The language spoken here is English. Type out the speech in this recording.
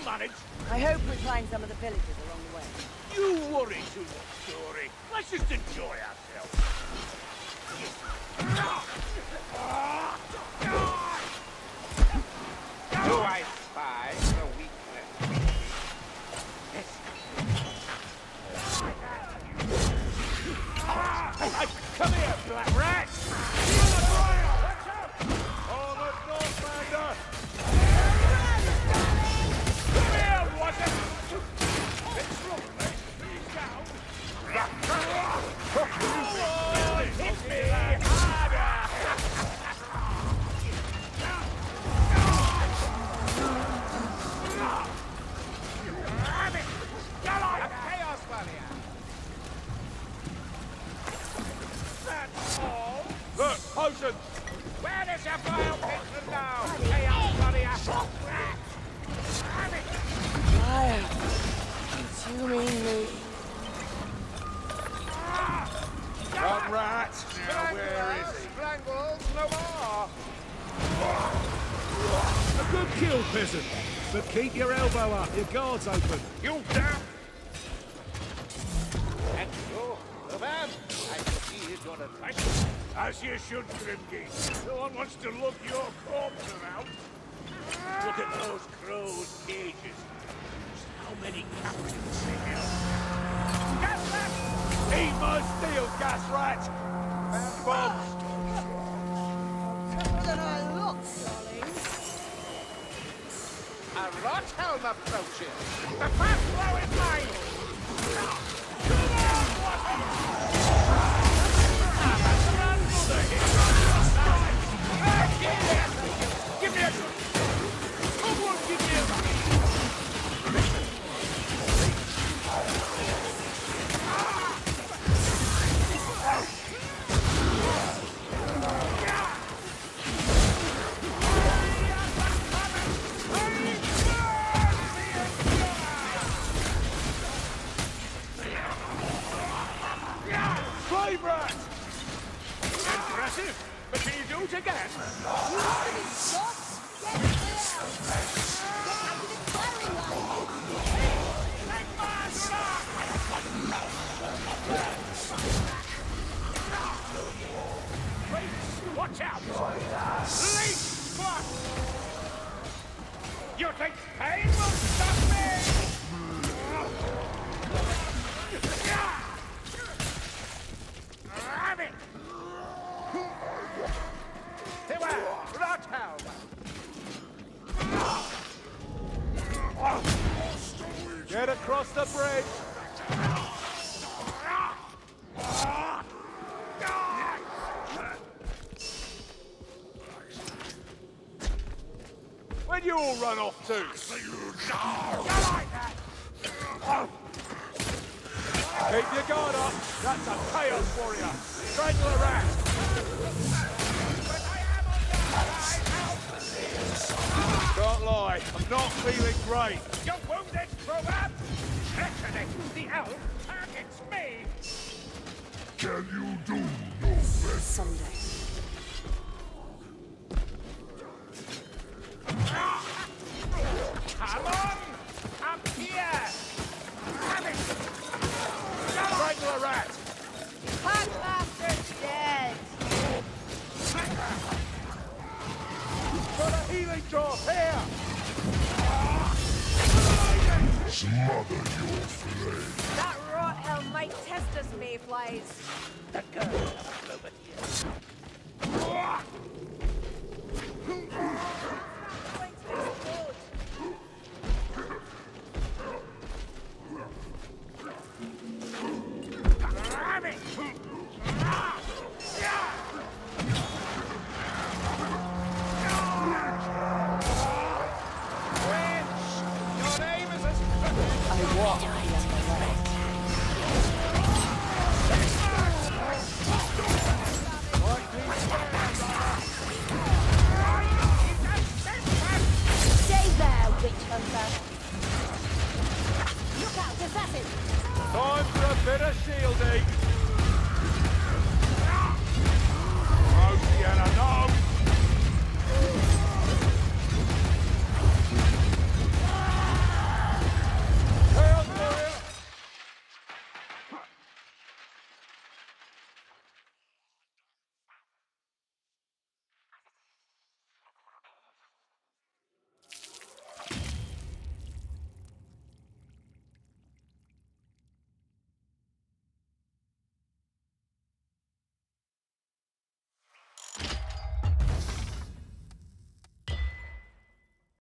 manage. I hope we find some of the villagers along the way. You worry too much, Dory. Let's just enjoy ourselves. Do I spy the weakness? Hey, come here, black rat! Watch out! Almost Northlander! Come here, Watson! It's wrong, mate. He's down. Oh, hit me harder! A chaos warrior. That's all. Look, potion! Where is your vile patron now? Chaos warrior. Fire. Consuming me. Run, rat! Now where is he? Strangles no more. A good kill, peasant. But keep your elbow up, your guard's open. You damn! And so, the man, I see he's gonna trash you. As you should, Grimgate. No one wants to look your corpse around. Look at those crows' cages. Just how many captains they held. Gas rat! Eat my steel, gas rat! Bombs! Tougher than I look, darling. A Rothelm approaches. The fast blow is mine. Give me a... Come on, give me a... Slave rat! Impressive, but can you do it again? You want to be shot? Get clear! Get out of the firing line! Take my shot! Wait, watch out! Leech spot! You think pain will stop me? Have it! Rothelm. Get across the bridge! Where'd you all run off to? Keep your guard up! That's a chaos warrior! Strangle a rat! Can't lie, I'm not feeling great. You're wounded, Crowab! Actually, the elf targets me! Can you do no better? Someday. Come on! Up here! Have it! Strangle a rat! Packmaster's dead! Got a healing drop here! Smother your flame. That Rothelm might test us, mayflies. The girl over here. Stay there, witch hunter. Look out, assassin! Time for a bit of shielding! Rosianna, no!